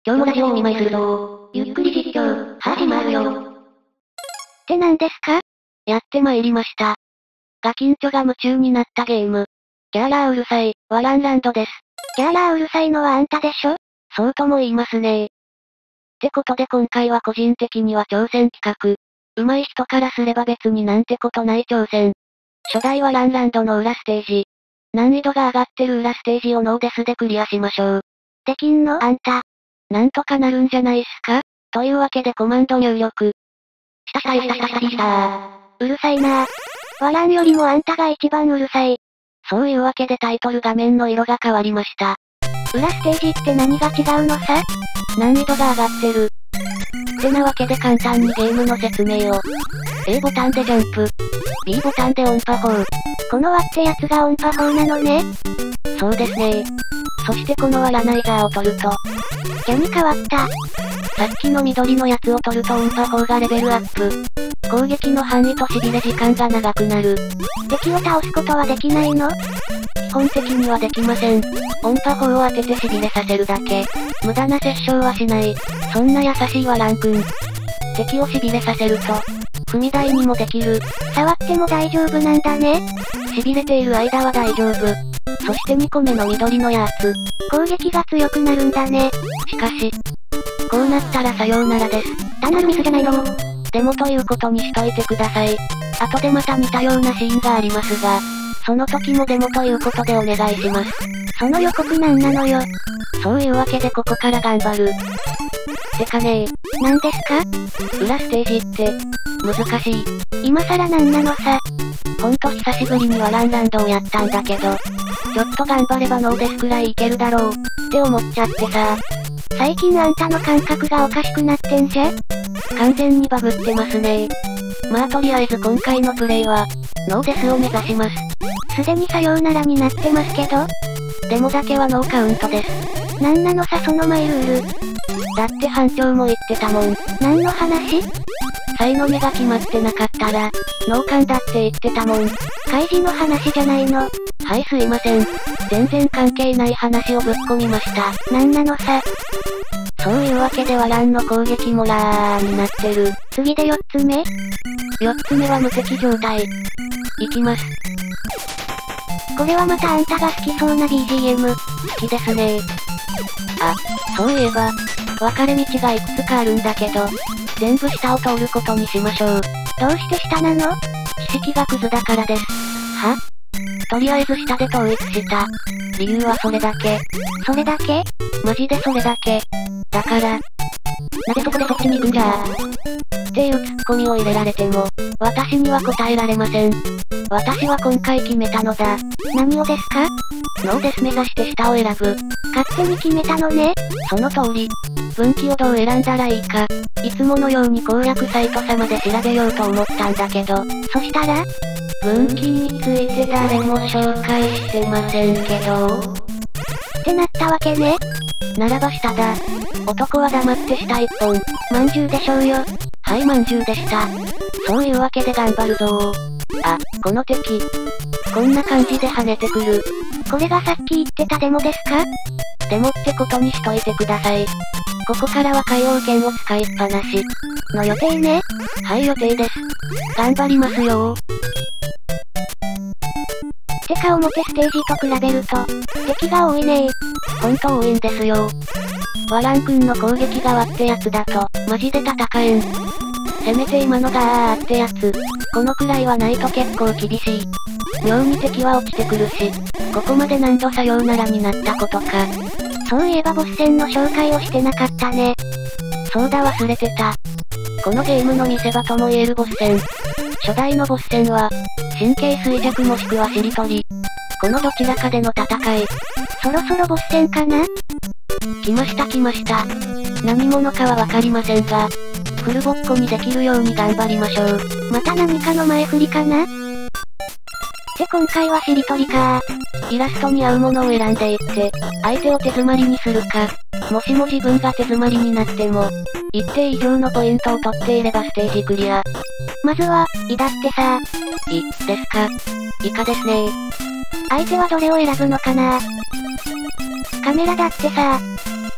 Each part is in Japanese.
今日もラジオをお見舞いするぞー。ゆっくり実況、始まるよ。 って何ですか？ やってまいりました。ガキンチョが夢中になったゲーム。キャーラーうるさい、ワランランドです。 キャーラーうるさいのはあんたでしょ？ そうとも言いますねー。ってことで今回は個人的には挑戦企画。上手い人からすれば別になんてことない挑戦。初代ワランランドの裏ステージ。難易度が上がってる裏ステージをノーデスでクリアしましょう。 できんの？あんた。 なんとかなるんじゃないっすか？というわけでコマンド入力。 うるさいなぁ。ワランよりもあんたが一番うるさい。 そういうわけでタイトル画面の色が変わりました。 裏ステージって何が違うのさ？ 難易度が上がってる。ってなわけで簡単にゲームの説明を。A ボタンでジャンプ。B ボタンで音波砲。 この輪ってやつが音波砲なのね。 そうですね。そしてこのワラナイザーを取ると。 キャに変わった。 さっきの緑のやつを取ると音波砲がレベルアップ。攻撃の範囲と痺れ時間が長くなる。 敵を倒すことはできないの？ 基本的にはできません。音波砲を当てて痺れさせるだけ。無駄な殺傷はしない。そんな優しいワラン君。敵を痺れさせると、踏み台にもできる。 触っても大丈夫なんだね。 痺れている間は大丈夫。そして2個目の緑のやつ。 攻撃が強くなるんだね。 しかし、こうなったらさようならです。 単なるミスじゃないの？ でもということにしといてください。後でまた似たようなシーンがありますが、その時もデモということでお願いします。 その予告なんなのよ。 そういうわけでここから頑張る。てかね何ですか？裏ステージって、難しい。 今更なんなのさ。 ほんと久しぶりにワランランドをやったんだけど、ちょっと頑張ればノーデスくらいいけるだろう、って思っちゃってさ。 最近あんたの感覚がおかしくなってんじゃ？ 完全にバグってますね。まあとりあえず今回のプレイは、ノーデスを目指します。 すでにさようならになってますけど。 デモだけはノーカウントです。 なんなのさそのマイルール。 だって班長も言ってたもん。 何の話？ 才の目が決まってなかったら、ノーカンだって言ってたもん。 開示の話じゃないの。 はいすいません。全然関係ない話をぶっ込みました。 なんなのさ。 そういうわけでワランの攻撃もラーになってる。 次で4つ目？ 4 つ目は無敵状態。いきます。 これはまたあんたが好きそうな BGM。 好きですね。あ、そういえば、分かれ道がいくつかあるんだけど、全部下を通ることにしましょう。 どうして下なの？ 知識がクズだからです。 は？ とりあえず下で統一した。理由はそれだけ。 それだけ？ マジでそれだけ。だから、なぜそこでそっちに行くんじゃっていうツッコミを入れられても、私には答えられません。私は今回決めたのだ。 何をですか？ ノーデス目指して下を選ぶ。 勝手に決めたのね。 その通り。分岐をどう選んだらいいか、いつものように攻略サイト様で調べようと思ったんだけど、 そしたら？ 分岐について誰も紹介してませんけど。 ってなったわけね。 ならば下だ。男は黙って下一本。 まんじゅうでしょうよ。 はい、まんじゅうでした。そういうわけで頑張るぞー。あ、この敵。こんな感じで跳ねてくる。 これがさっき言ってたデモですか？ デモってことにしといてください。ここからは海王剣を使いっぱなし。 の予定ね。 はい予定です。頑張りますよー。 てか表ステージと比べると、敵が多いねー。 ほんと多いんですよ。ワラン君の攻撃側ってやつだと、マジで戦えん。せめて今のがーってやつ。このくらいはないと結構厳しい。妙に敵は落ちてくるし、ここまで何度さようならになったことか。 そういえばボス戦の紹介をしてなかったね。 そうだ忘れてた。このゲームの見せ場とも言えるボス戦。初代のボス戦は、神経衰弱もしくはしりとり。このどちらかでの戦い。 そろそろボス戦かな？ 来ました来ました。何者かはわかりませんが、フルボッコにできるように頑張りましょう。 また何かの前振りかな？って今回はしりとりかイラストに合うものを選んでいって、相手を手詰まりにするか、もしも自分が手詰まりになっても、一定以上のポイントを取っていればステージクリア。 まずは、だってさ。 ですか。イカですね。 相手はどれを選ぶのかな？カメラだってさ。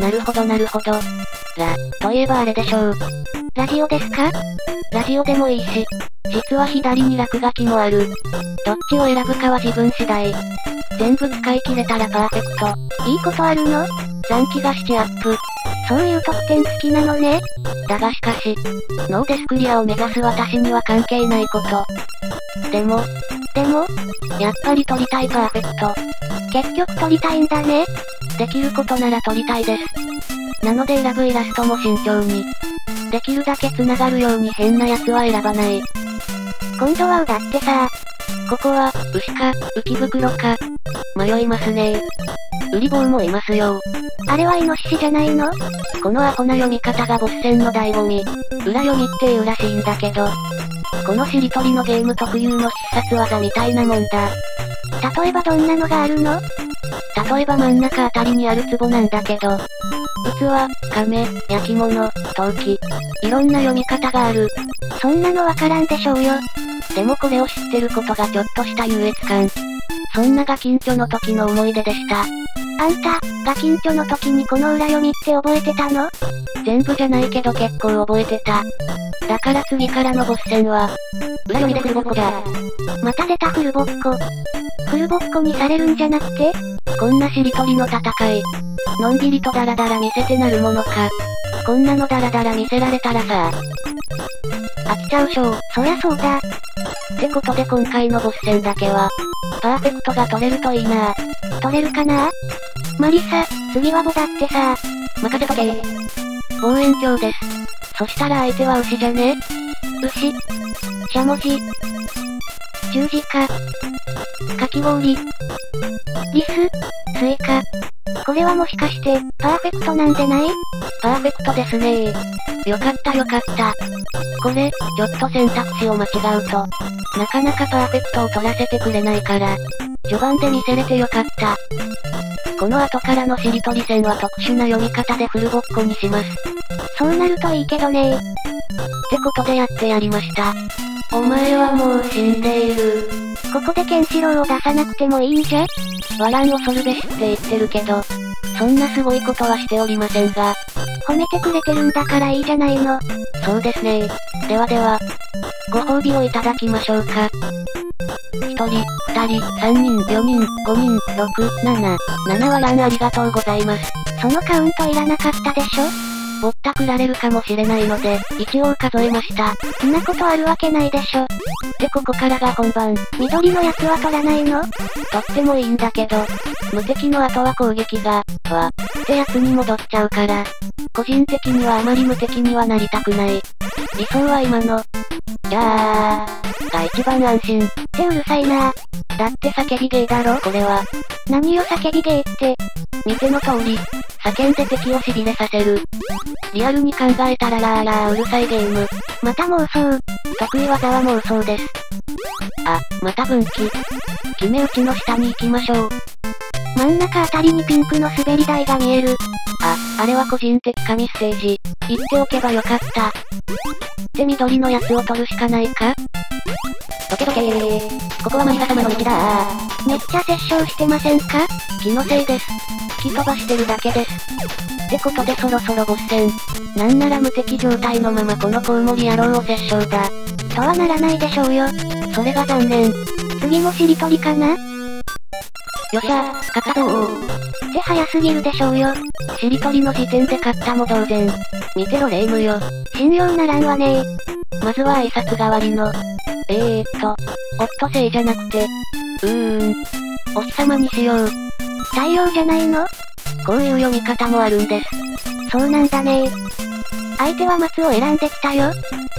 なるほどなるほど。といえばあれでしょう。 ラジオですか？ ラジオでもいいし、実は左に落書きもある。どっちを選ぶかは自分次第。全部使い切れたらパーフェクト。 いいことあるの？ 残機が7アップ。 そういう特典付きなのね。 だがしかし、ノーデスクリアを目指す私には関係ないこと。でも、やっぱり撮りたいパーフェクト。 結局撮りたいんだね。 できることなら撮りたいです。なので選ぶイラストも慎重に。できるだけ繋がるように変なやつは選ばない。 今度はだってさ。 ここは、牛か、浮き袋か。迷いますね。ウリ坊もいますよ。 あれはイノシシじゃないの？ このアホな読み方がボス戦の醍醐味。裏読みっていうらしいんだけど。このしりとりのゲーム特有の必殺技みたいなもんだ。 例えばどんなのがあるの？ 例えば真ん中あたりにある壺なんだけど。器、亀、焼き物、陶器。いろんな読み方がある。 そんなのわからんでしょうよ。 でもこれを知ってることがちょっとした優越感。そんなガキンチョの時の思い出でした。 あんた、ガキンチョの時にこの裏読みって覚えてたの？ 全部じゃないけど結構覚えてた。だから次からのボス戦は、裏読みでフルボッコじゃ。 また出たフルボッコ。フルボッコにされるんじゃなくて？ こんなしりとりの戦い。のんびりとダラダラ見せてなるものか。こんなのダラダラ見せられたらさ。飽きちゃうしょ。 そりゃそうだ。 ってことで今回のボス戦だけは、パーフェクトが取れるといいな。 取れるかな？マリサ、次はボだってさ。 任せとけ。望遠鏡です。そしたら相手は牛じゃね？ 牛。しゃもじ。十字架。かき氷。リス。スイカ。これはもしかして、パーフェクトなんでない？ パーフェクトですねー。よかったよかった。これ、ちょっと選択肢を間違うと、なかなかパーフェクトを取らせてくれないから、序盤で見せれてよかった。この後からのしりとり戦は特殊な読み方でフルボッコにします。 そうなるといいけどねー。 ってことでやってやりました。お前はもう死んでいる。 ここでケンシロウを出さなくてもいいんじゃ？ 藁恐るべしって言ってるけど、そんなすごいことはしておりませんが。 褒めてくれてるんだからいいじゃないの。 そうですね。ではでは、ご褒美をいただきましょうか。1人、2人、3人、4人、5人、6、7、7はランありがとうございます。 そのカウントいらなかったでしょ？ ぼったくられるかもしれないので、一応数えました。 そんなことあるわけないでしょ。 でここからが本番。 緑のやつは取らないの？ とってもいいんだけど、無敵の後は攻撃が、ってやつに戻っちゃうから。個人的にはあまり無敵にはなりたくない。理想は今の、じゃーが一番安心。 ってうるさいなー。 だって叫びゲーだろこれは。 何よ叫びゲーって。 見ての通り、叫んで敵を痺れさせる。リアルに考えたらラーラーうるさいゲーム。 また妄想。 得意技は妄想です。あ、また分岐。決め打ちの下に行きましょう。 真ん中あたりにピンクの滑り台が見える。 あれは個人的神ステージ。言っておけばよかった。って緑のやつを取るしかないか？どけどけー。ここはマリサ様の道だー。 めっちゃ殺傷してませんか？ 気のせいです。突き飛ばしてるだけです。ってことでそろそろボス戦。なんなら無敵状態のままこのコウモリ野郎を殺傷だ。 とはならないでしょうよ。 それが残念。 次もしりとりかな？ よっしゃ、勝ったぞー。 って早すぎるでしょうよ。 しりとりの時点で勝ったも同然。見てろレイムよ。 信用ならんわねー。 まずは挨拶代わりの。オットセイじゃなくて。お日様にしよう。 太陽じゃないの？ こういう読み方もあるんです。 そうなんだねー。相手は松を選んできたよ。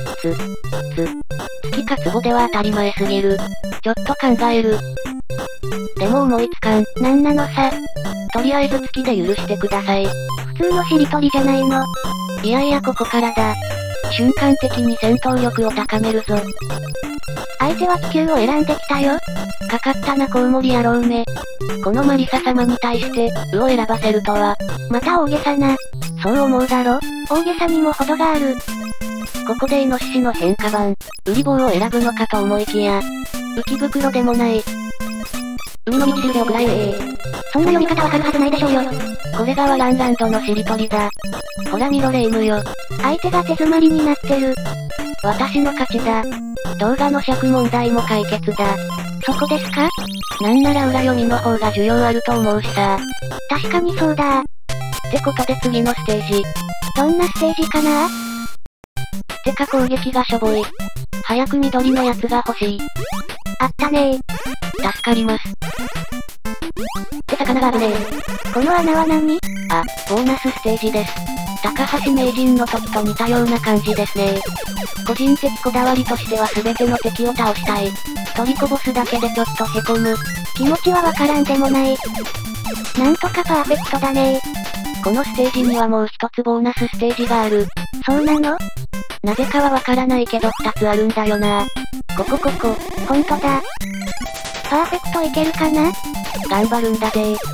月か壺では当たり前すぎる。ちょっと考える。でも思いつかん。 なんなのさ。 とりあえず月で許してください。 普通のしりとりじゃないの。 いやいやここからだ。瞬間的に戦闘力を高めるぞ。 相手は地球を選んできたよ。 かかったなコウモリ野郎め。このマリサ様に対して、を選ばせるとは。 また大げさな。 そう思うだろ？ 大げさにも程がある。 ここでイノシシの変化版、ウリ棒を選ぶのかと思いきや、浮き袋でもない。 海の道しるべをくらえそんな呼び方わかるはずないでしょうよ。 これがワランランドのしりとりだ。ほら見ろレイムよ。 相手が手詰まりになってる。 私の勝ちだ。動画の尺問題も解決だ。 そこですか？ なんなら裏読みの方が需要あると思うしさ。 確かにそうだ。 ってことで次のステージ。 どんなステージかな？ てか攻撃がしょぼい。早く緑のやつが欲しい。 あったね助かります。 って魚が危ねえ。この穴は何？ あ、ボーナスステージです。高橋名人の時と似たような感じですね。個人的こだわりとしては全ての敵を倒したい。トリコボスだけでちょっとへこむ。 気持ちはわからんでもない。なんとかパーフェクトだね。 このステージにはもう一つボーナスステージがある。 そうなの？ なぜかはわからないけど二つあるんだよな。ここ。 ほんとだ。パーフェクトいけるかな？ 頑張るんだぜー。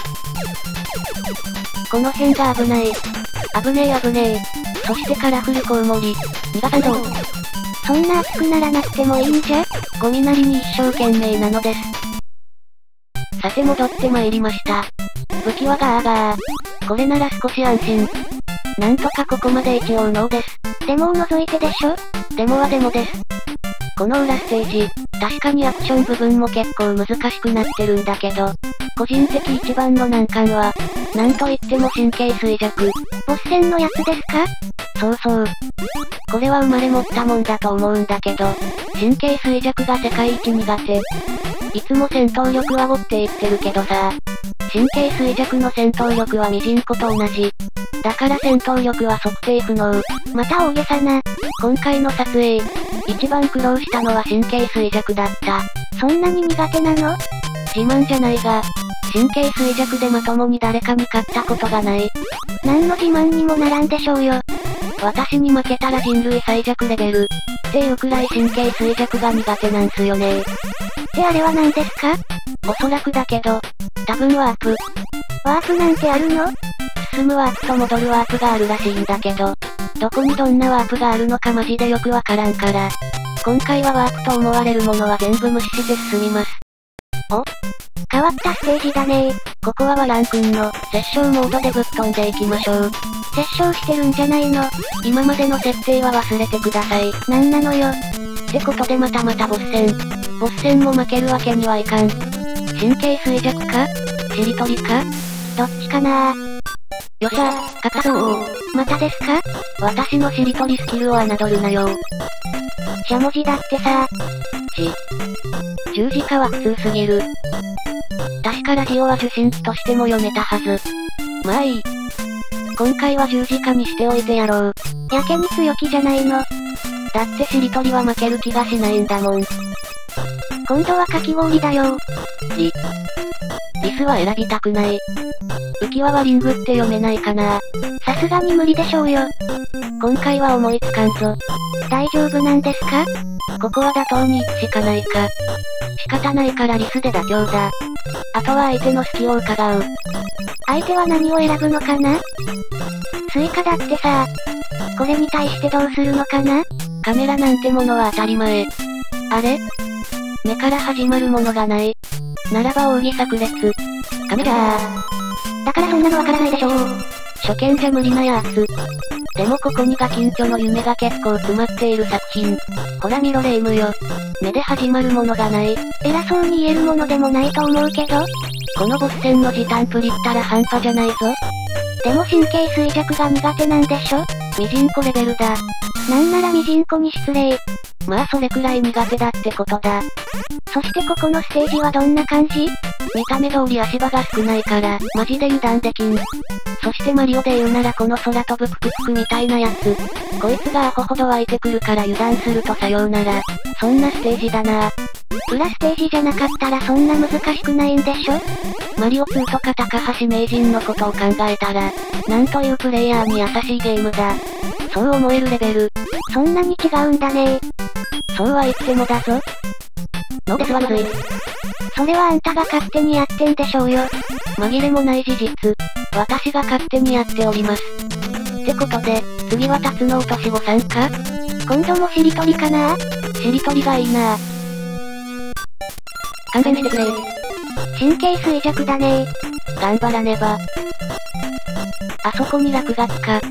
この辺が危ない。危ねえ。そしてカラフルコウモリ。逃がさんぞ。 そんな熱くならなくてもいいんじゃ？ ゴミなりに一生懸命なのです。さて戻って参りました。武器はガーガー。これなら少し安心。なんとかここまで一応ノーです。 デモを除いてでしょ？ デモはデモです。この裏ステージ、確かにアクション部分も結構難しくなってるんだけど、個人的一番の難関は、なんといっても神経衰弱。 ボス戦のやつですか？ そう。これは生まれ持ったもんだと思うんだけど、神経衰弱が世界一苦手。いつも戦闘力は5って言ってるけどさ、神経衰弱の戦闘力はミジンコと同じ。だから戦闘力は測定不能。 また大げさな。 今回の撮影、一番苦労したのは神経衰弱だった。 そんなに苦手なの？ 自慢じゃないが、神経衰弱でまともに誰かに勝ったことがない。 何の自慢にもならんでしょうよ。 私に負けたら人類最弱レベル。っていうくらい神経衰弱が苦手なんすよね。 ってあれは何ですか？ おそらくだけど、多分ワープ。 ワープなんてあるの？ 進むワープと戻るワープがあるらしいんだけど、どこにどんなワープがあるのかマジでよくわからんから、今回はワープと思われるものは全部無視して進みます。 お？変わったステージだねー。 ここはワランくんの、殺傷モードでぶっ飛んでいきましょう。 殺傷してるんじゃないの？ 今までの設定は忘れてください。 なんなのよ。 ってことでまたボス戦。ボス戦も負けるわけにはいかん。神経衰弱か？しりとりか？ どっちかなー。 よっしゃ、勝ったぞー。 またですか？ 私のしりとりスキルを侮るなよ。 しゃもじだってさ。 十字架は普通すぎる。確かラジオは受信機としても読めたはず。まあいい。今回は十字架にしておいてやろう。 やけに強気じゃないの。 だってしりとりは負ける気がしないんだもん。 今度はかき氷だよ。 リスは選びたくない。浮き輪はリングって読めないかな。 さすがに無理でしょうよ。 今回は思いつかんぞ。 大丈夫なんですか？ ここは妥当に行くしかないか。仕方ないからリスで妥協だ。あとは相手の隙を伺う。 相手は何を選ぶのかな？スイカだってさ。これに対してどうするのかな？ カメラなんてものは当たり前。あれ？目から始まるものがない。ならば奥義炸裂。カメラだからそんなのわからないでしょう。 初見じゃ無理なやつ。でもここにガキンチョの夢が結構詰まっている作品。ほら見ろレイムよ。目で始まるものがない。 偉そうに言えるものでもないと思うけど。 このボス戦の時短プリったら半端じゃないぞ。 でも神経衰弱が苦手なんでしょ？ ミジンコレベルだ。 なんならミジンコに失礼。 まあそれくらい苦手だってことだ。 そしてここのステージはどんな感じ？ 見た目通り足場が少ないから、マジで油断できん。そしてマリオで言うならこの空飛ぶプクプクみたいなやつ。こいつがアホほど湧いてくるから油断するとさようなら。そんなステージだな。 裏ステージじゃなかったらそんな難しくないんでしょ？ マリオ2とか高橋名人のことを考えたら、なんというプレイヤーに優しいゲームだ。そう思えるレベル。 そんなに違うんだね。 そうは言ってもだぞ。のですはむずい。 それはあんたが勝手にやってんでしょうよ。 紛れもない事実。私が勝手にやっております。ってことで、次は辰野落とし子さんか？ 今度もしりとりかな？ しりとりがいいな。勘弁してくれ。 神経衰弱だね頑張らねば。あそこに落書きか。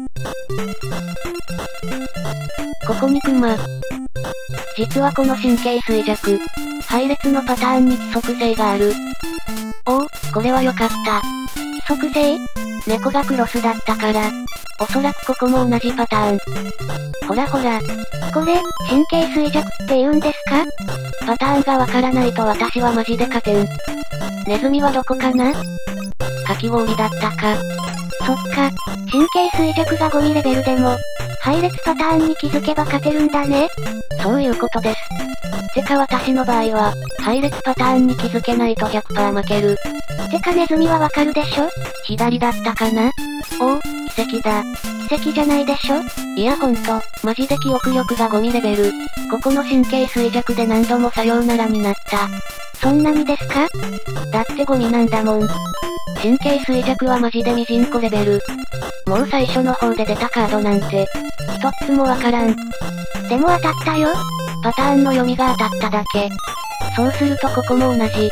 ここにクマ。実はこの神経衰弱、配列のパターンに規則性がある。おお、これは良かった。 規則性？ 猫がクロスだったから。おそらくここも同じパターン。ほらほら。 これ、神経衰弱って言うんですか？ パターンがわからないと私はマジで勝てん。ネズミはどこかな？かき氷だったか。 そっか、神経衰弱がゴミレベルでも、配列パターンに気づけば勝てるんだね。 そういうことです。てか私の場合は、配列パターンに気づけないと 100% 負ける。 てかネズミはわかるでしょ？ 左だったかな？おお、奇跡だ。 奇跡じゃないでしょ？ いやほんと、マジで記憶力がゴミレベル。ここの神経衰弱で何度もさようならになった。 そんなにですか？ だってゴミなんだもん。神経衰弱はマジでミジンコレベル。もう最初の方で出たカードなんて、一つもわからん。 でも当たったよ。 パターンの読みが当たっただけ。そうするとここも同じ。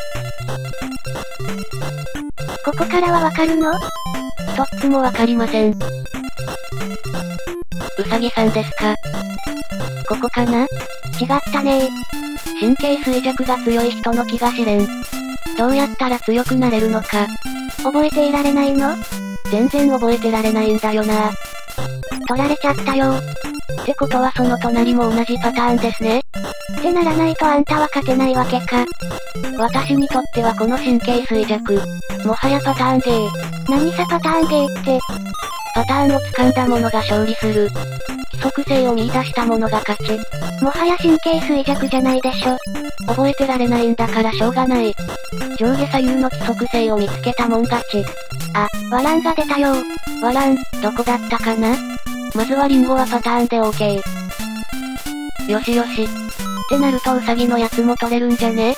ここからはわかるの？ 一つもわかりません。うさぎさんですか？ここかな？ 違ったね神経衰弱が強い人の気がしれん。どうやったら強くなれるのか。 覚えていられないの？ 全然覚えてられないんだよな。 取られちゃったよ。 ってことはその隣も同じパターンですね。 ってならないとあんたは勝てないわけか。 私にとってはこの神経衰弱、もはやパターンゲー。 何さパターンゲーって。 パターンを掴んだ者が勝利する。規則性を見出した者が勝ち。 もはや神経衰弱じゃないでしょ。 覚えてられないんだからしょうがない。上下左右の規則性を見つけたもん勝ち。 あ、ワランが出たよ。 ワラン、どこだったかな？まずはリンゴはパターンで OK。よしよし。ってなるとウサギのやつも取れるんじゃね？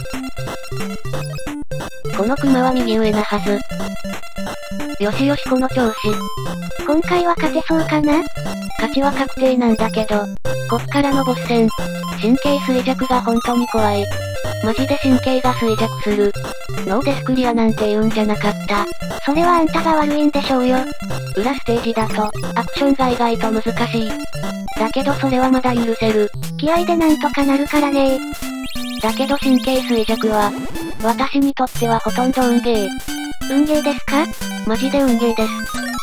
このクマは右上なはず。よしよしこの調子。 今回は勝てそうかな？ 勝ちは確定なんだけど、こっからのボス戦。神経衰弱が本当に怖い。マジで神経が衰弱する。ノーデスクリアなんて言うんじゃなかった。 それはあんたが悪いんでしょうよ。 裏ステージだと、アクションが意外と難しい。だけどそれはまだ許せる。 気合でなんとかなるからね。 だけど神経衰弱は、私にとってはほとんど運ゲー。 運ゲーですか？ マジで運ゲーです。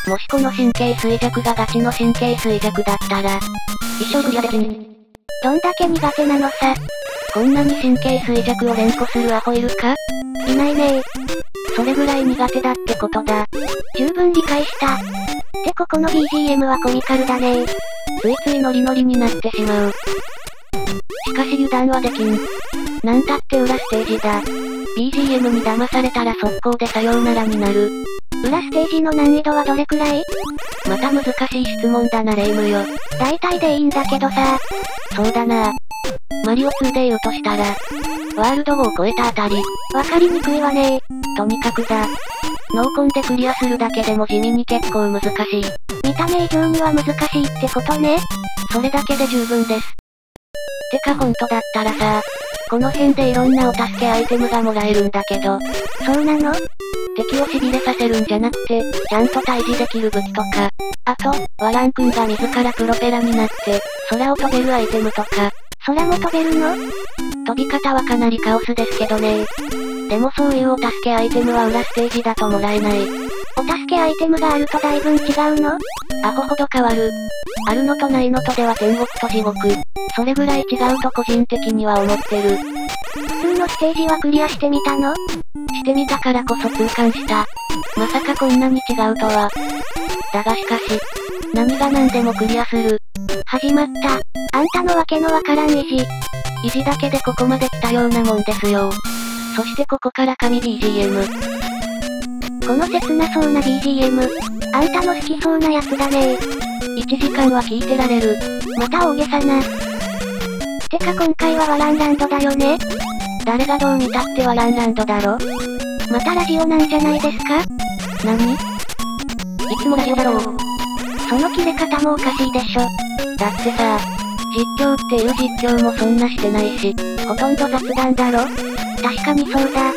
もしこの神経衰弱がガチの神経衰弱だったら、一生クリアできん。 どんだけ苦手なのさ。 こんなに神経衰弱を連呼するアホいるか？ いないね。 それぐらい苦手だってことだ。 十分理解した。ってここの BGM はコミカルだね。 ついついノリノリになってしまう。しかし油断はできん。なんたって裏ステージだ。BGM に騙されたら速攻でさようならになる。 裏ステージの難易度はどれくらい？ また難しい質問だなレイムよ。 大体でいいんだけどさ。 そうだな。マリオ2で言うとしたら、ワールド5を超えたあたり。 わかりにくいわね。 とにかくだ。ノーコンでクリアするだけでも地味に結構難しい。 見た目以上には難しいってことね。 それだけで十分です。てかほんとだったらさ、この辺でいろんなお助けアイテムがもらえるんだけど。 そうなの？ 敵を痺れさせるんじゃなくて、ちゃんと退治できる武器とか。あと、ワラン君が自らプロペラになって、空を飛べるアイテムとか。 空も飛べるの？ 飛び方はかなりカオスですけどね。でもそういうお助けアイテムは裏ステージだともらえない。 お助けアイテムがあるとだいぶん違うの？ アホほど変わる。あるのとないのとでは天国と地獄。それぐらい違うと個人的には思ってる。 普通のステージはクリアしてみたの？ してみたからこそ痛感した。まさかこんなに違うとは。だがしかし、何が何でもクリアする。 始まった。あんたのわけのわからん意地。 意地だけでここまで来たようなもんですよ。そしてここから神 BGM。 この切なそうな BGM。あんたの好きそうなやつだね。 1時間は聞いてられる。 また大げさな。てか今回はワランランドだよね。 誰がどう見たってワランランドだろ。 またラジオなんじゃないですか？ 何？いつもラジオだろう。 その切れ方もおかしいでしょ。 だってさ、実況っていう実況もそんなしてないし、ほとんど雑談だろ？ 確かにそうだ。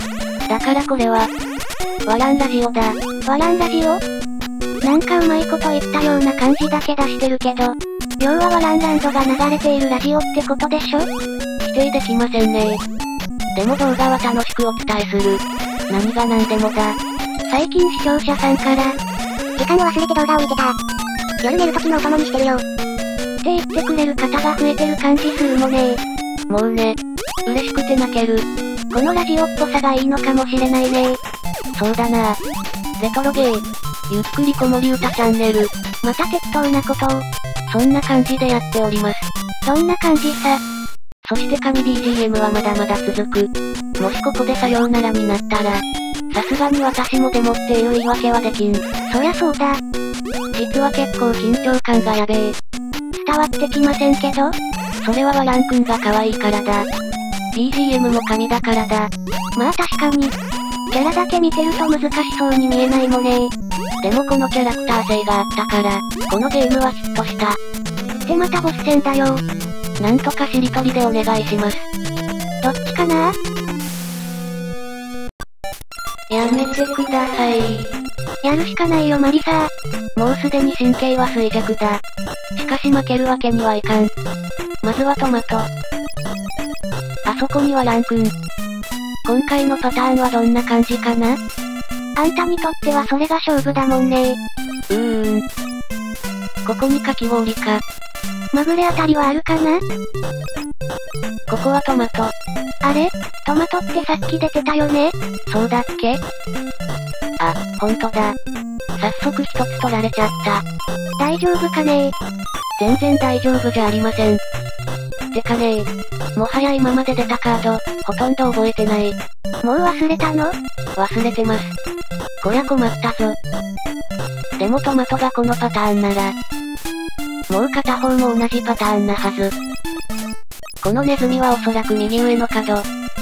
だからこれは、ワランラジオだ。 ワランラジオ？なんかうまいこと言ったような感じだけ出してるけど、要はワランランドが流れているラジオってことでしょ？ 否定できませんね。でも動画は楽しくお伝えする。何が何でもだ。 最近視聴者さんから、時間を忘れて動画を見てた。夜寝る時のお供にしてるよ。って言ってくれる方が増えてる感じするもね。 もうね。嬉しくて泣ける。 このラジオっぽさがいいのかもしれないね。 そうだな。レトロゲー。ゆっくり子守歌チャンネル。 また適当なことを。 そんな感じでやっております。 どんな感じさ。 そして神 BGM はまだまだ続く。もしここでさようならになったら、さすがに私もでもっていう言い訳はできん。 そりゃそうだ。 実は結構緊張感がやべえ。 伝わってきませんけど？ それはワランくんが可愛いからだ。BGM も神だからだ。 まあ確かに。キャラだけ見てると難しそうに見えないもね。 でもこのキャラクター性があったから、このゲームはヒットした。 でまたボス戦だよ。 なんとかしりとりでお願いします。 どっちかな？ やめてください。 やるしかないよマリサー。もうすでに神経は衰弱だ。しかし負けるわけにはいかん。まずはトマト。あそこにはラン君。今回のパターンはどんな感じかな？ あんたにとってはそれが勝負だもんね。 ここにかき氷か。 まぐれあたりはあるかな？ ここはトマト。 あれ？トマトってさっき出てたよね？ そうだっけ？あ、ほんとだ。早速一つ取られちゃった。 大丈夫かね？ 全然大丈夫じゃありません。てかねもはや今まで出たカード、ほとんど覚えてない。 もう忘れたの？ 忘れてます。こりゃ困ったぞ。でもトマトがこのパターンなら、もう片方も同じパターンなはず。このネズミはおそらく右上の角。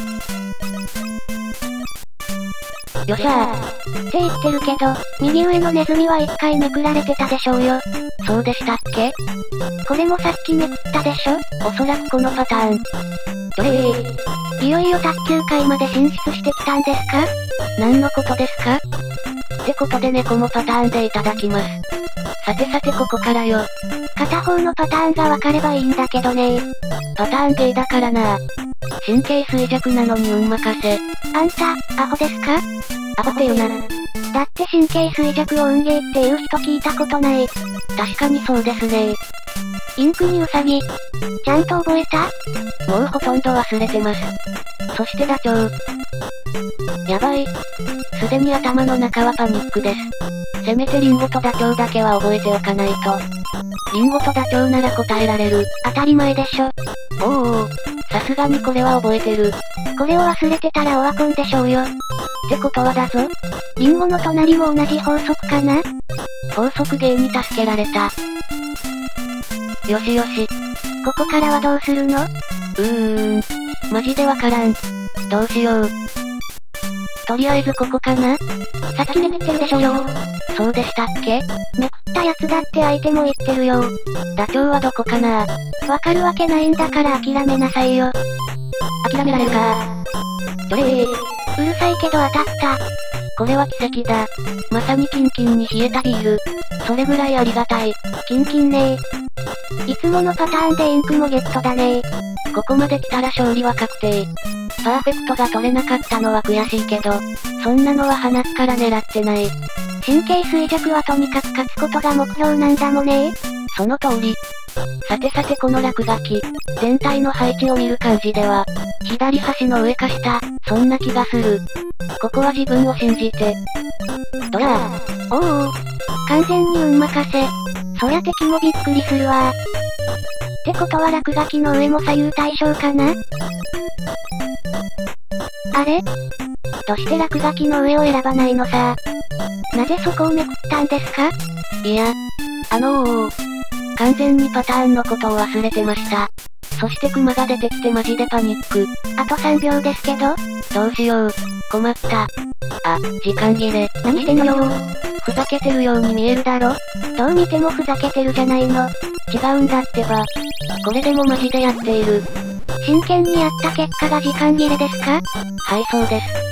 よっしゃー。 って言ってるけど、右上のネズミは一回めくられてたでしょうよ。 そうでしたっけ？ これもさっきめくったでしょ？ おそらくこのパターン。どれいよいよ卓球界まで進出してきたんですか？ 何のことですか？ってことで猫もパターンでいただきます。さてさてここからよ。 片方のパターンが分かればいいんだけどね。 パターンゲーだからな。神経衰弱なのに運任せ。 あんた、アホですか？ アホって言うな。 だって神経衰弱を運ゲーっていう人聞いたことない。 確かにそうですね。 インクにウサギ。ちゃんと覚えた？ もうほとんど忘れてます。そしてダチョウ。やばい。すでに頭の中はパニックです。せめてリンゴとダチョウだけは覚えておかないと。リンゴとダチョウなら答えられる。 当たり前でしょ。 おー。さすがにこれは覚えてる。 これを忘れてたらオワコンでしょうよ。 ってことはだぞ。 リンゴの隣も同じ法則かな？ 法則ゲーに助けられた。よしよし。 ここからはどうするの？ マジでわからん。どうしよう。とりあえずここかな？ さっきめくってるでしょよ。 そうでしたっけ？ めくったやつだって相手も言ってるよ。 ダチョウはどこかな？ わかるわけないんだから諦めなさいよ。 諦められるか。どれうるさいけど当たった。 これは奇跡だ。まさにキンキンに冷えたビール。それぐらいありがたい。 キンキンねー。いつものパターンでインクもゲットだねー。 ここまで来たら勝利は確定。パーフェクトが取れなかったのは悔しいけど、そんなのは鼻から狙ってない。 神経衰弱はとにかく勝つことが目標なんだもねー。 その通り。さてさてこの落書き、全体の配置を見る感じでは、左端の上か下、そんな気がする。ここは自分を信じて。ドラー。 おお。完全に運任せ。そりゃ敵もびっくりするわ。ってことは落書きの上も左右対称かな？あれ？どうして落書きの上を選ばないのさ。なぜそこをめくったんですか？ いや、完全にパターンのことを忘れてました。そしてクマが出てきてマジでパニック。 あと3秒ですけど？ どうしよう。困った。あ、時間切れ。 何してんのよ。 ふざけてるように見えるだろ？ どう見てもふざけてるじゃないの。 違うんだってば。これでもマジでやっている。 真剣にやった結果が時間切れですか？ はいそうです。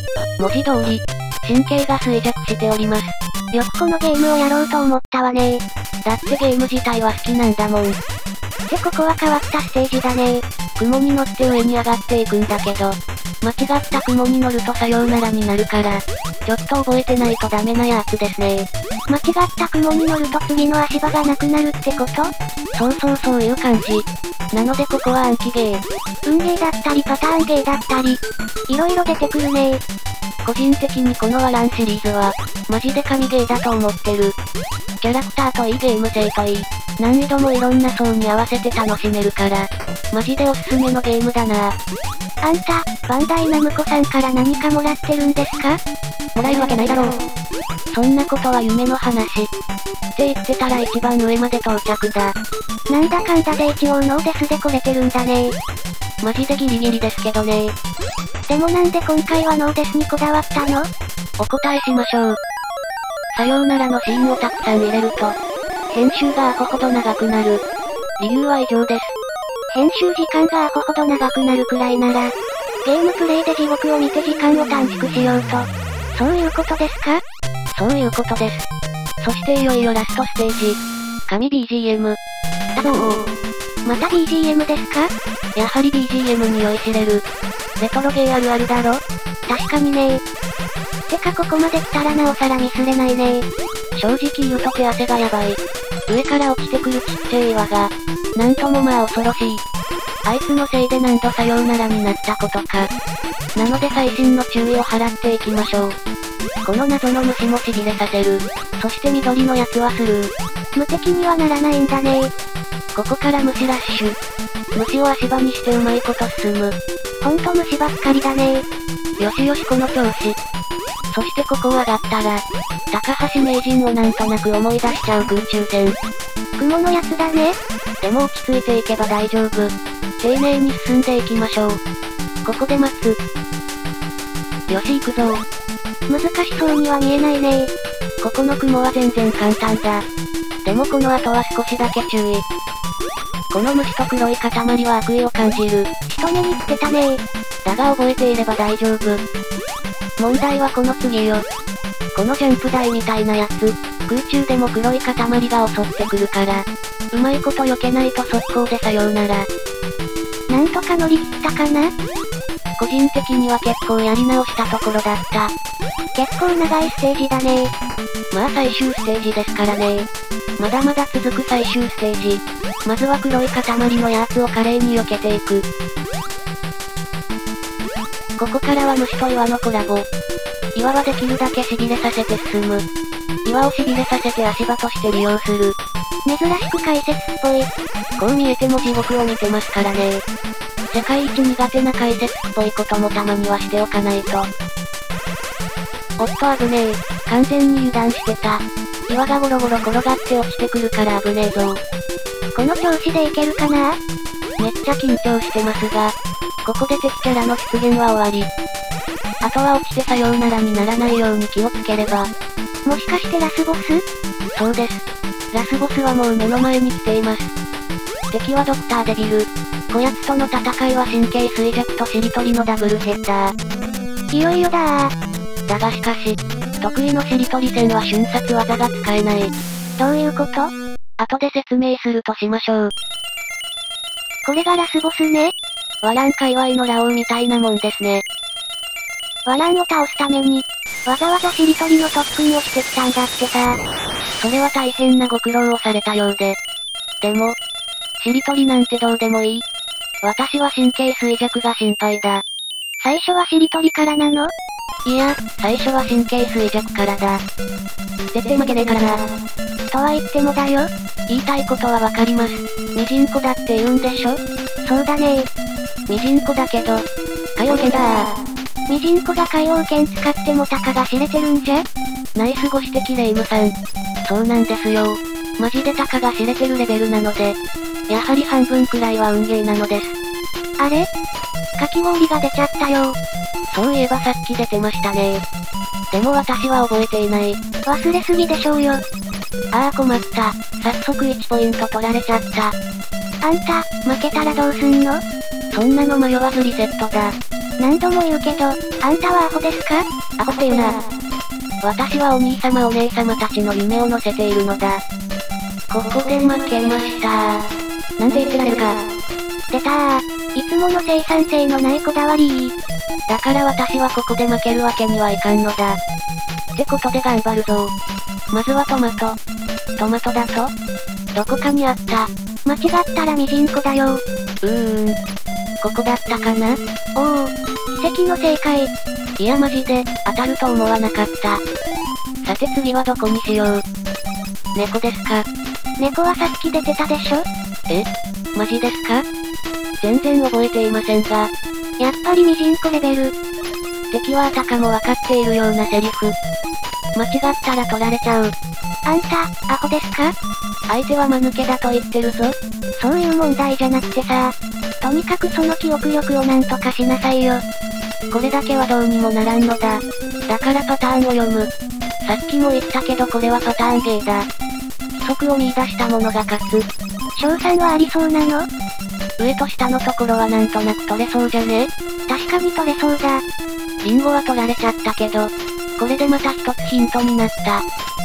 文字通り、神経が衰弱しております。 よくこのゲームをやろうと思ったわね。 だってゲーム自体は好きなんだもん。 ってここは変わったステージだね。 雲に乗って上に上がっていくんだけど、間違った雲に乗るとさようならになるから、ちょっと覚えてないとダメなやつですね。 間違った雲に乗ると次の足場がなくなるってこと？ そういう感じ。なのでここは暗記ゲー。 運ゲーだったりパターンゲーだったり、いろいろ出てくるね。 個人的にこのワランシリーズは、マジで神ゲーだと思ってる。キャラクターといいゲーム性といい、難易度もいろんな層に合わせて楽しめるから、マジでおすすめのゲームだな。 あんた、バンダイナムコさんから何かもらってるんですか？ もらえるわけないだろう。そんなことは夢の話。って言ってたら一番上まで到着だ。 なんだかんだで一応ノーデスで来れてるんだね。 マジでギリギリですけどね。 でもなんで今回はノーデスにこだわったの？ お答えしましょう。さようならのシーンをたくさん入れると、編集がアホほど長くなる。理由は以上です。 編集時間がアホほど長くなるくらいなら、ゲームプレイで地獄を見て時間を短縮しようと。そういうことですか？ そういうことです。そしていよいよラストステージ。神 BGM。 だぞー。また BGM ですか？ やはり BGM に酔いしれる。レトロゲーあるあるだろ？ 確かにね。てかここまで来たらなおさらミスれないね。 正直言うと手汗がやばい。上から落ちてくるちっちゃい岩が、なんともまあ恐ろしい。あいつのせいで何度さようならになったことか。なので細心の注意を払っていきましょう。この謎の虫も痺れさせる。そして緑のやつはスルー。 無敵にはならないんだね。 ここから虫ラッシュ。虫を足場にしてうまいこと進む。 ほんと虫ばっかりだね。 よしよしこの調子。そしてここを上がったら、高橋名人をなんとなく思い出しちゃう空中戦。 雲のやつだね。 でも落ち着いていけば大丈夫。丁寧に進んでいきましょう。ここで待つ。よし行くぞ。 難しそうには見えないね。 ここの雲は全然簡単だ。でもこの後は少しだけ注意。この虫と黒い塊は悪意を感じる。 一目につけたね。 だが覚えていれば大丈夫。問題はこの次よ。このジャンプ台みたいなやつ、空中でも黒い塊が襲ってくるから、うまいこと避けないと速攻でさようなら。 なんとか乗り切ったかな？ 個人的には結構やり直したところだった。 結構長いステージだね。 まあ最終ステージですからね。まだまだ続く最終ステージ。まずは黒い塊のやつを華麗に避けていく。ここからは虫と岩のコラボ。岩はできるだけ痺れさせて進む。岩を痺れさせて足場として利用する。 珍しく解説っぽい。 こう見えても地獄を見てますからね。世界一苦手な解説っぽいこともたまにはしておかないと。おっと危ねえ。完全に油断してた。岩がゴロゴロ転がって落ちてくるから危ねえぞ。 この調子でいけるかな？ めっちゃ緊張してますが、ここで敵キャラの出現は終わり。あとは落ちてさようならにならないように気をつければ。 もしかしてラスボス？ そうです。ラスボスはもう目の前に来ています。敵はドクターデビル。こやつとの戦いは神経衰弱としりとりのダブルヘッダー。 いよいよだー。 だがしかし、得意のしりとり戦は瞬殺技が使えない。 どういうこと？ 後で説明するとしましょう。 これがラスボスね。 ワラン界隈のラオウみたいなもんですね。 ワランを倒すために、わざわざしりとりの特訓をしてきたんだってさ。 それは大変なご苦労をされたようで。でも、しりとりなんてどうでもいい。私は神経衰弱が心配だ。 最初はしりとりからなの？ いや、最初は神経衰弱からだ。絶対負けねえからな。 とは言ってもだよ。 言いたいことはわかります。ミジンコだって言うんでしょ？ そうだねミジンコだけど、海洋圏だー。ミジンコが海洋圏使ってもたかが知れてるんじゃ？ ナイスご指摘レイムさん。そうなんですよ。マジでたかが知れてるレベルなので、やはり半分くらいは運ゲーなのです。 あれ？かき氷が出ちゃったよ。 そういえばさっき出てましたね。でも私は覚えていない。 忘れすぎでしょうよ。 ああ困った。早速1ポイント取られちゃった。 あんた、負けたらどうすんの？ そんなの迷わずリセットだ。 何度も言うけど、あんたはアホですか？ アホって言うな。私はお兄様お姉様たちの夢を乗せているのだ。ここで負けました。なんて言ってられるか。 出たー。いつもの生産性のないこだわりだから私はここで負けるわけにはいかんのだ。ってことで頑張るぞ。まずはトマト。トマトだと？どこかにあった。 間違ったらミジンコだよ。 ここだったかな？ おお、奇跡の正解。 いやマジで、当たると思わなかった。さて次はどこにしよう。猫ですか？ 猫はさっき出てたでしょ？ え？マジですか？全然覚えていませんが。 やっぱりミジンコレベル。 敵はあたかもわかっているようなセリフ。間違ったら取られちゃう。 あんた、アホですか？ 相手は間抜けだと言ってるぞ。 そういう問題じゃなくてさ。とにかくその記憶力をなんとかしなさいよ。 これだけはどうにもならんのだ。だからパターンを読む。さっきも言ったけどこれはパターンゲーだ。規則を見出した者が勝つ。 賞賛はありそうなの？ 上と下のところはなんとなく取れそうじゃね？ 確かに取れそうだ。 リンゴは取られちゃったけど、これでまた一つヒントになった。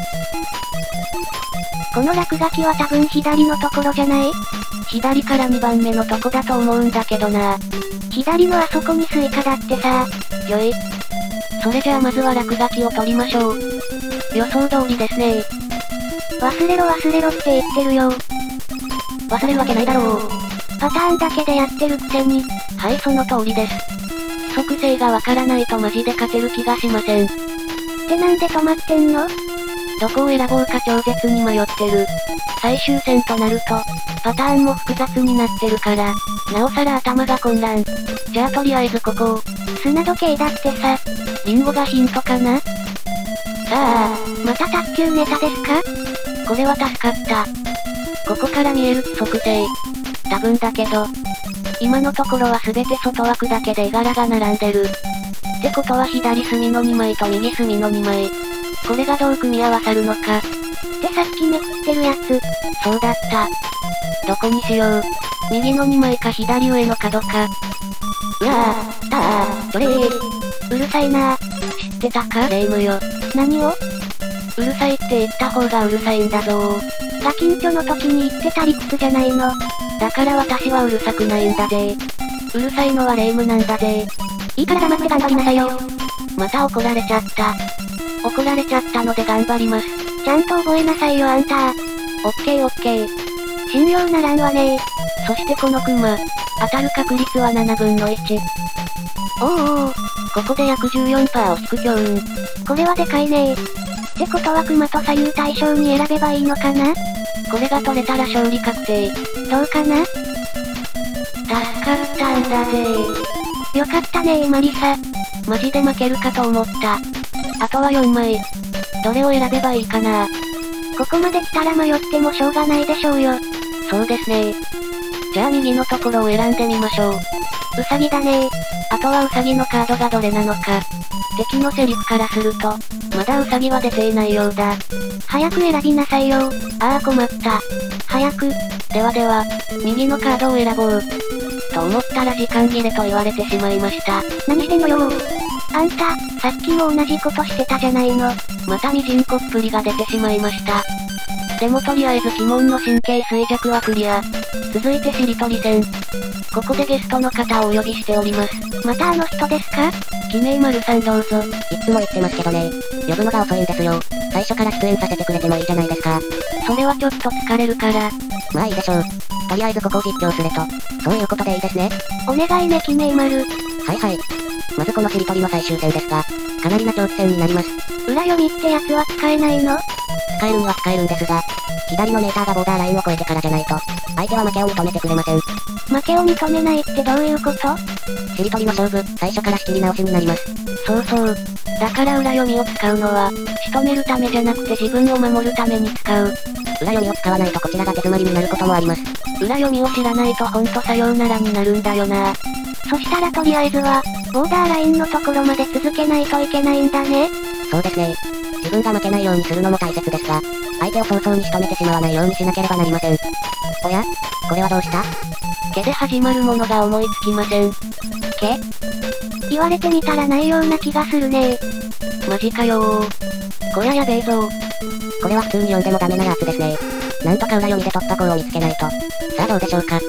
この落書きは多分左のところじゃない？ 左から2番目のとこだと思うんだけどな。 左のあそこにスイカだってさ。 よい。それじゃあまずは落書きを取りましょう。予想通りですね。 忘れろって言ってるよ。 忘れるわけないだろう。 パターンだけでやってるくせに。 はい、その通りです。規則性がわからないとマジで勝てる気がしません。 ってなんで止まってんの？ どこを選ぼうか超絶に迷ってる。最終戦となると、パターンも複雑になってるから、なおさら頭が混乱。じゃあとりあえずここを。 砂時計だってさ。 リンゴがヒントかな？さあ、 また卓球ネタですか？ これは助かった。ここから見える規則性。多分だけど、今のところは全て外枠だけで絵柄が並んでる。ってことは左隅の2枚と右隅の2枚。これがどう組み合わさるのか。 ってさっきめくってるやつ。 そうだった。どこにしよう。右の2枚か左上の角か。うわぁ、どれー。 うるさいなぁ。 知ってたかレイムよ。 何を？ うるさいって言った方がうるさいんだぞー。 ガキンチョの時に言ってた理屈じゃないの。 だから私はうるさくないんだぜ。うるさいのはレイムなんだぜ。 いいから黙って頑張りなさいよ。 また怒られちゃった。怒られちゃったので頑張ります。 ちゃんと覚えなさいよあんた。 オッケー。 信用ならんわねー。そしてこのクマ、当たる確率は7分の1。 おー。 ここで約 14% を引く強運。 これはでかいねー。ってことはクマと左右対称に選べばいいのかな？ これが取れたら勝利確定。 どうかな？ 助かったんだぜよかったねマリサ。 マジで負けるかと思った。あとは4枚。どれを選べばいいかな？ ここまで来たら迷ってもしょうがないでしょうよ。 そうですね。じゃあ右のところを選んでみましょう。 ウサギだね。 あとはウサギのカードがどれなのか。敵のセリフからすると、まだウサギは出ていないようだ。 早く選びなさいよ。 ああ困った。 早く。 では、右のカードを選ぼう。と思ったら時間切れと言われてしまいました。 何してんのよあんた、さっきも同じことしてたじゃないの。 またミジンコっぷりが出てしまいました。でもとりあえず鬼門の神経衰弱はクリア。続いてしりとり戦。ここでゲストの方をお呼びしております。 またあの人ですか？ キメイマルさんどうぞ。 いつも言ってますけどね。呼ぶのが遅いんですよ。最初から出演させてくれてもいいじゃないですか。 それはちょっと疲れるから。 まあいいでしょう。とりあえずここを実況すると。そういうことでいいですね。 お願いねキメイマル。 はい。まずこのしりとりの最終戦ですが、かなりな長期戦になります。 裏読みってやつは使えないの？ 使えるんは使えるんですが、左のメーターがボーダーラインを超えてからじゃないと、相手は負けを認めてくれません。 負けを認めないってどういうこと？ しりとりの勝負、最初から仕切り直しになります。 そう。だから裏読みを使うのは、仕留めるためじゃなくて自分を守るために使う。 裏読みを使わないとこちらが手詰まりになることもあります。 裏読みを知らないとほんとさようならになるんだよな。 そしたらとりあえずは、ボーダーラインのところまで続けないといけないんだね。 そうですね。自分が負けないようにするのも大切ですが、相手を早々に仕留めてしまわないようにしなければなりません。おや？これはどうした？ 毛で始まるものが思いつきません。 毛？ 言われてみたらないような気がするね。 マジかよー。こりゃやべえぞー。 これは普通に読んでもダメなやつですね。なんとか裏読みで突破口を見つけないと。さあどうでしょうか。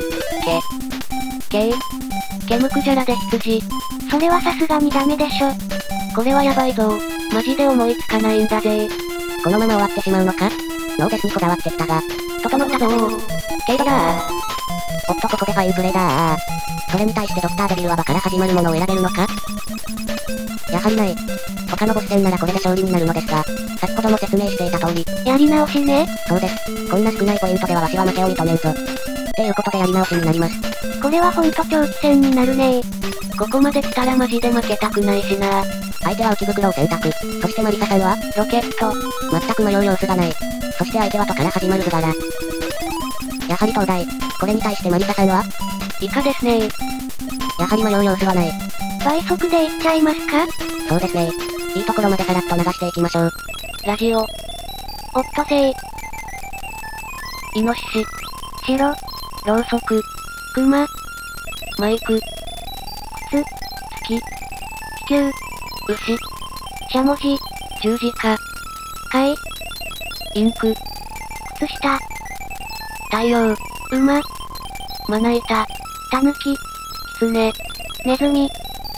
ケムクジャラで羊。 それはさすがにダメでしょ。 これはやばいぞー。マジで思いつかないんだぜー。 このまま終わってしまうのか。ノーデスにこだわってきたが。 整ったぞー。ケイドだー。 おっとここでファインプレーだー。それに対してドクターデビルは場から始まるものを選べるのか。やはりない。他のボス戦ならこれで勝利になるのですが、先ほども説明していた通り。 やり直しね。 そうです。こんな少ないポイントではわしは負けを認めんぞ。っていうことでやり直しになります。 これはほんと長期戦になるね。 ここまで来たらマジで負けたくないしな。 相手は浮き袋を選択。そしてマリサさんはロケット。 全く迷う様子がない。そして相手はとから始まる図柄。やはり東大。これに対してマリサさんはイカですね。 やはり迷う様子はない。 倍速でいっちゃいますか。 そうですね。いいところまでさらっと流していきましょう。 ラジオ。 オットセイ。 イノシシ。 白。 ろうそく。 クマ。 マイク。 靴。 月。 地球。 牛。 しゃもじ。 十字架。 貝。 インク。 靴下。 太陽。 馬。 まな板。 たぬき。 キツネ。 ネズミ。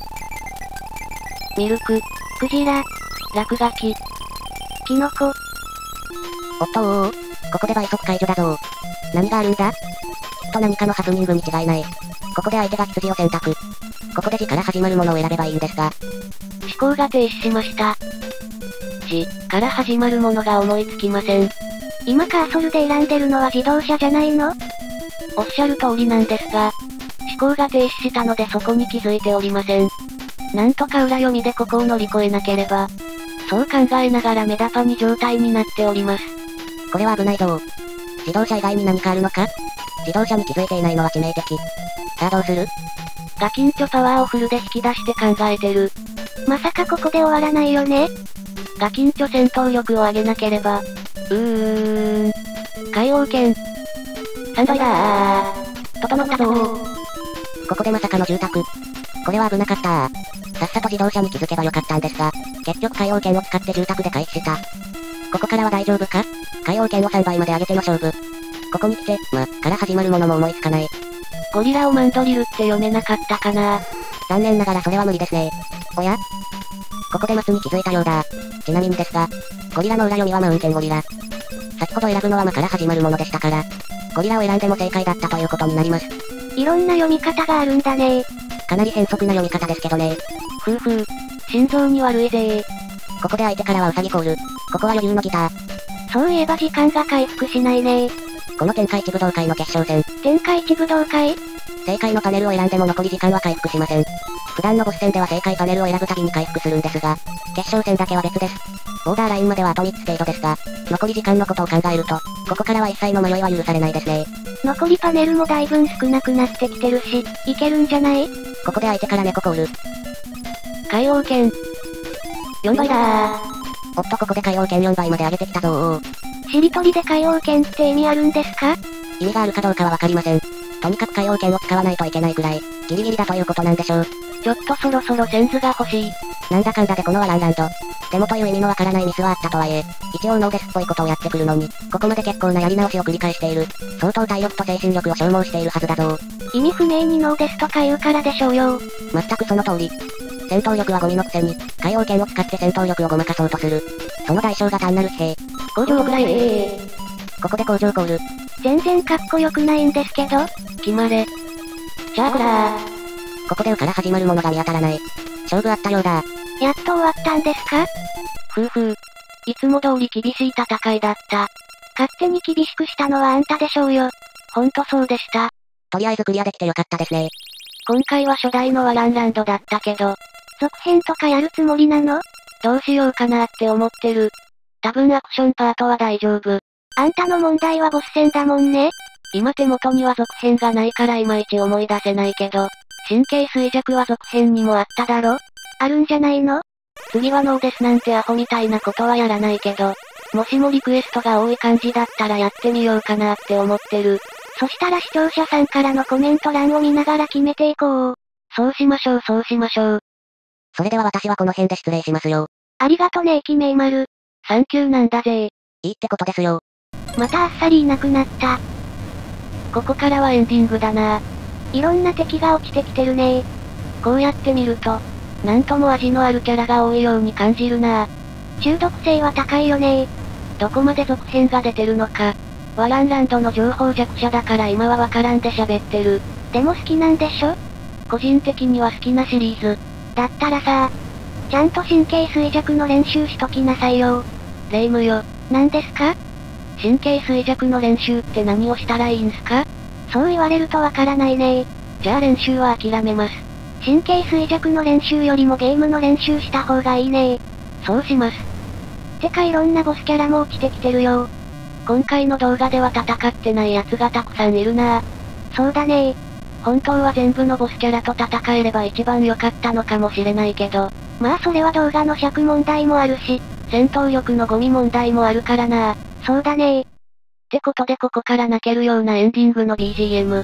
ミルク。 クジラ。 落書き。 キノコ。 おっとー。ここで倍速解除だぞー。何があるんだ。きっと何かのハプニングに違いない。ここで相手が羊を選択。ここで字から始まるものを選べばいいんですが。 思考が停止しました。字から始まるものが思いつきません。 今カーソルで選んでるのは自動車じゃないの？ おっしゃる通りなんですが、思考が停止したのでそこに気づいておりません。なんとか裏読みでここを乗り越えなければ。そう考えながらメダパニ状態になっております。 これは危ないぞー。自動車以外に何かあるのか。自動車に気づいていないのは致命的。さあどうする。 ガキンチョパワーをフルで引き出して考えてる。 まさかここで終わらないよね。 ガキンチョ戦闘力を上げなければ。海王剣。サンドイだー。整ったぞー。 ここでまさかの住宅。これは危なかったー。さっさと自動車に気づけばよかったんですが、結局海王剣を使って住宅で回避した。ここからは大丈夫か。海王剣を3倍まで上げての勝負。ここに来て、から始まるものも思いつかない。 ゴリラをマンドリルって読めなかったかな。 残念ながらそれは無理ですね。おやここで松に気づいたようだ。ちなみにですが、ゴリラの裏読みはマウンテンゴリラ。先ほど選ぶのはから始まるものでしたから、ゴリラを選んでも正解だったということになります。 いろんな読み方があるんだね。 かなり変則な読み方ですけどね。 心臓に悪いぜー。 ここで相手からはウサギコール。ここは余裕のギター。 そういえば時間が回復しないね。 この天下一武道会の決勝戦。 天下一武道会？ 正解のパネルを選んでも残り時間は回復しません。普段のボス戦では正解パネルを選ぶたびに回復するんですが、決勝戦だけは別です。ボーダーラインまではあと3つ程度ですが、残り時間のことを考えると、ここからは一切の迷いは許されないですね。 残りパネルもだいぶ少なくなってきてるし、いけるんじゃない？ ここで相手から猫コール。 海王剣。4倍だー。 おっとここで海王剣4倍まで上げてきたぞー。 しりとりで海王剣って意味あるんですか？ 意味があるかどうかはわかりません。とにかく海王剣を使わないといけないくらい、ギリギリだということなんでしょう。 ちょっとそろそろセンスが欲しい。 なんだかんだでこのワランランド。でもという意味のわからないミスはあったとはいえ、一応ノーデスっぽいことをやってくるのに、ここまで結構なやり直しを繰り返している。相当体力と精神力を消耗しているはずだぞ。 意味不明にノーデスとか言うからでしょうよ。 全くその通り。戦闘力はゴミのくせに、海王剣を使って戦闘力をごまかそうとする。その代償が単なる疲弊。 工場くらいここで工場コール。 全然かっこよくないんですけど。 決まれ。シャークだー。 ここでから始まるものが見当たらない。勝負あったようだ。 やっと終わったんですか？ いつも通り厳しい戦いだった。 勝手に厳しくしたのはあんたでしょうよ。 ほんとそうでした。 とりあえずクリアできてよかったですね。 今回は初代のワランランドだったけど、 続編とかやるつもりなの？ どうしようかなって思ってる。多分アクションパートは大丈夫。 あんたの問題はボス戦だもんね。 今手元には続編がないからいまいち思い出せないけど、神経衰弱は続編にもあっただろ？ あるんじゃないの？ 次はノーデスなんてアホみたいなことはやらないけど、もしもリクエストが多い感じだったらやってみようかなって思ってる。 そしたら視聴者さんからのコメント欄を見ながら決めていこう。 そうしましょう。 それでは私はこの辺で失礼しますよ。 ありがとねキメイマル。 サンキューなんだぜ。 いいってことですよ。 またあっさりいなくなった。 ここからはエンディングだな。 いろんな敵が落ちてきてるね。 こうやって見ると、なんとも味のあるキャラが多いように感じるな。 中毒性は高いよね。 どこまで続編が出てるのか。ワランランドの情報弱者だから今はわからんで喋ってる。 でも好きなんでしょ？ 個人的には好きなシリーズ。 だったらさ、ちゃんと神経衰弱の練習しときなさいよ。 霊夢よ。 なんですか？ 神経衰弱の練習って何をしたらいいんすか？ そう言われるとわからないね。 じゃあ練習は諦めます。 神経衰弱の練習よりもゲームの練習した方がいいね。 そうします。 てかいろんなボスキャラも落ちてきてるよ。 今回の動画では戦ってない奴がたくさんいるな。 そうだね。 本当は全部のボスキャラと戦えれば一番良かったのかもしれないけど。 まあそれは動画の尺問題もあるし、 戦闘力のゴミ問題もあるからな。 そうだね。 ってことでここから泣けるようなエンディングの BGM。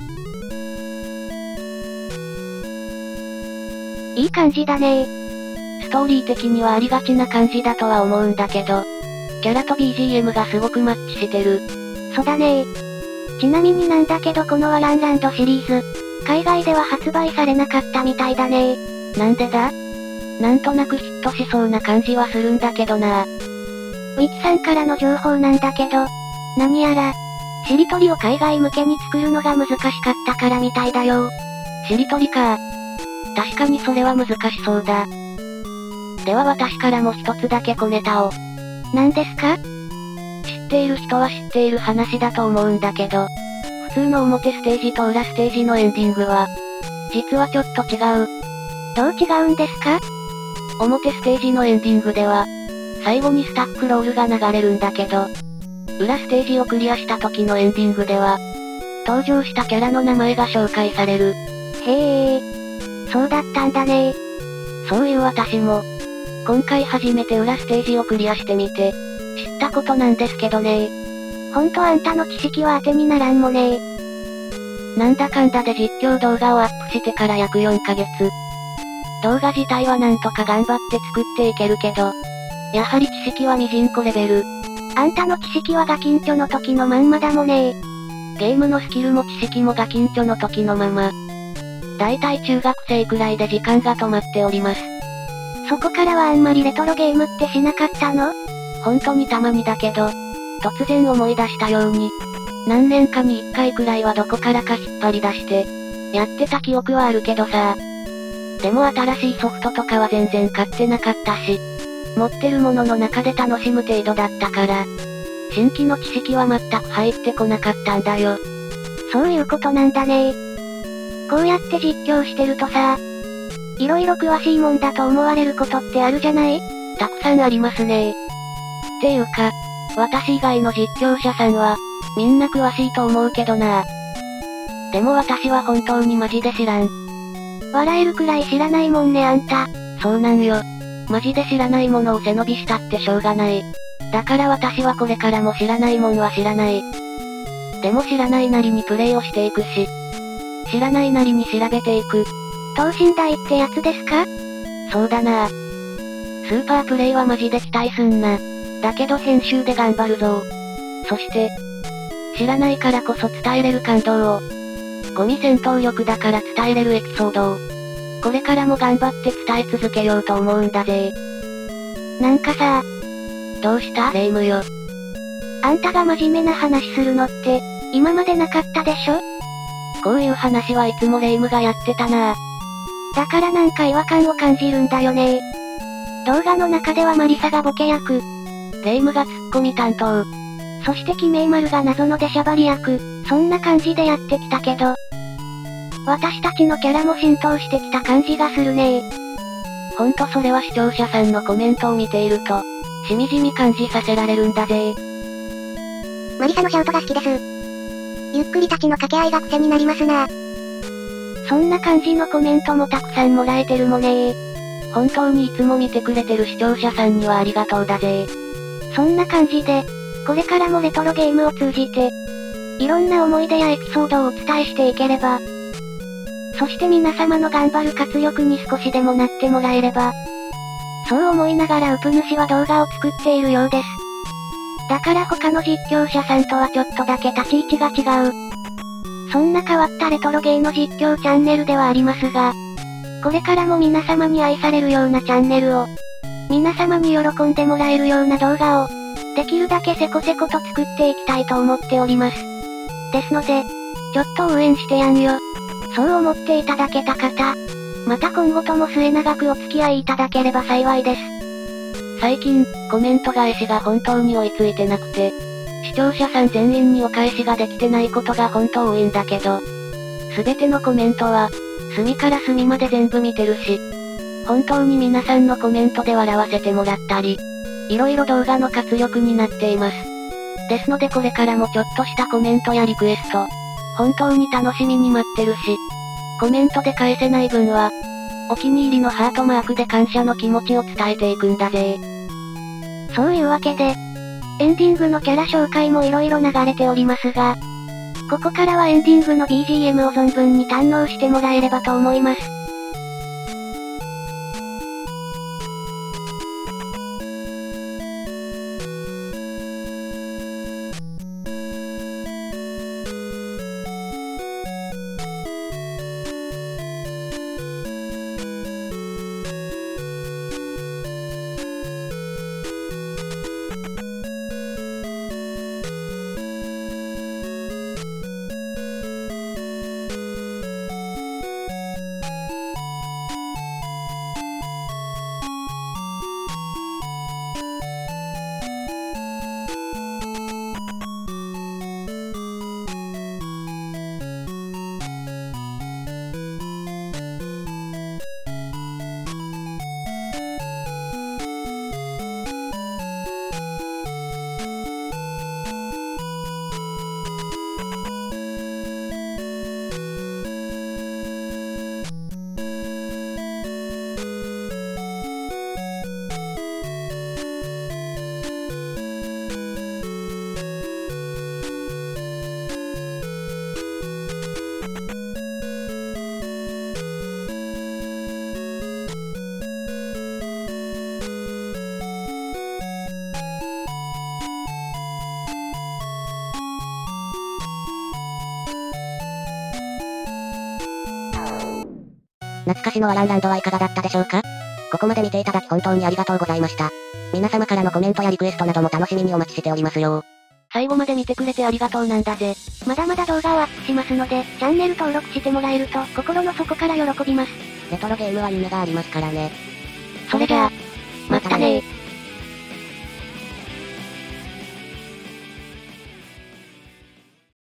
いい感じだね。 ストーリー的にはありがちな感じだとは思うんだけど、キャラと BGM がすごくマッチしてる。 そうだね。ちなみになんだけどこのワランランドシリーズ、海外では発売されなかったみたいだね。 なんでだ？なんとなくヒットしそうな感じはするんだけどな。 ウィキさんからの情報なんだけど、何やら、しりとりを海外向けに作るのが難しかったからみたいだよ。 しりとりか。確かにそれは難しそうだ。では私からも一つだけ小ネタを。 何ですか？ 知っている人は知っている話だと思うんだけど、普通の表ステージと裏ステージのエンディングは、実はちょっと違う。 どう違うんですか？ 表ステージのエンディングでは、最後にスタックロールが流れるんだけど、裏ステージをクリアした時のエンディングでは、登場したキャラの名前が紹介される。 へえ、そうだったんだね。 そういう私も、今回初めて裏ステージをクリアしてみて、知ったことなんですけどね。 ほんとあんたの知識は当てにならんもね。 なんだかんだで実況動画をアップしてから約4ヶ月。動画自体はなんとか頑張って作っていけるけど、やはり知識はミジンコレベル。 あんたの知識はガキンチョの時のまんまだもね。 ゲームのスキルも知識もガキンチョの時のまま。だいたい中学生くらいで時間が止まっております。 そこからはあんまりレトロゲームってしなかったの？ 本当にたまにだけど、突然思い出したように、何年かに1回くらいはどこからか引っ張り出して、やってた記憶はあるけどさ。でも新しいソフトとかは全然買ってなかったし、持ってるものの中で楽しむ程度だったから、新規の知識は全く入ってこなかったんだよ。 そういうことなんだね。こうやって実況してるとさ、いろいろ詳しいもんだと思われることってあるじゃない？ たくさんありますね。っていうか、私以外の実況者さんは、みんな詳しいと思うけどな。でも私は本当にマジで知らん。 笑えるくらい知らないもんねあんた。 そうなんよ。マジで知らないものを背伸びしたってしょうがない。だから私はこれからも知らないもんは知らない。でも知らないなりにプレイをしていくし、知らないなりに調べていく。 等身大ってやつですか？ そうだな。スーパープレイはマジで期待すんな。だけど編集で頑張るぞ。そして、知らないからこそ伝えれる感動を。ゴミ戦闘力だから伝えれるエピソードを。これからも頑張って伝え続けようと思うんだぜ。 なんかさ、 どうしたレイムよ。 あんたが真面目な話するのって、今までなかったでしょ？ こういう話はいつもレイムがやってたな。 だからなんか違和感を感じるんだよね。動画の中ではマリサがボケ役。 レイムがツッコミ担当。 そしてキメイマルが謎の出しゃばり役。そんな感じでやってきたけど、私たちのキャラも浸透してきた感じがするね。 ほんとそれは視聴者さんのコメントを見ていると、しみじみ感じさせられるんだぜ。 マリサのシャウトが好きです。ゆっくりたちの掛け合いが癖になりますな。そんな感じのコメントもたくさんもらえてるもね。 本当にいつも見てくれてる視聴者さんにはありがとうだぜ。 そんな感じで、これからもレトロゲームを通じて、いろんな思い出やエピソードをお伝えしていければ、 そして皆様の頑張る活力に少しでもなってもらえれば。そう思いながらウプ主は動画を作っているようです。だから他の実況者さんとはちょっとだけ立ち位置が違う。そんな変わったレトロゲーの実況チャンネルではありますが、これからも皆様に愛されるようなチャンネルを、皆様に喜んでもらえるような動画を、できるだけせこせこと作っていきたいと思っております。ですので、ちょっと応援してやんよ。そう思っていただけた方、また今後とも末永くお付き合いいただければ幸いです。 最近、コメント返しが本当に追いついてなくて、視聴者さん全員にお返しができてないことが本当多いんだけど、すべてのコメントは、隅から隅まで全部見てるし、本当に皆さんのコメントで笑わせてもらったり、いろいろ動画の活力になっています。ですのでこれからもちょっとしたコメントやリクエスト、本当に楽しみに待ってるし、コメントで返せない分は、お気に入りのハートマークで感謝の気持ちを伝えていくんだぜ。 そういうわけで、エンディングのキャラ紹介も色々流れておりますが、ここからはエンディングの BGM を存分に堪能してもらえればと思います。 懐かしのワランランドはいかがだったでしょうか？ここまで見ていただき本当にありがとうございました。皆様からのコメントやリクエストなども楽しみにお待ちしておりますよ。 最後まで見てくれてありがとうなんだぜ。 まだまだ動画をアップしますので、チャンネル登録してもらえると心の底から喜びます。 レトロゲームは夢がありますからね。 それじゃあ、またねー。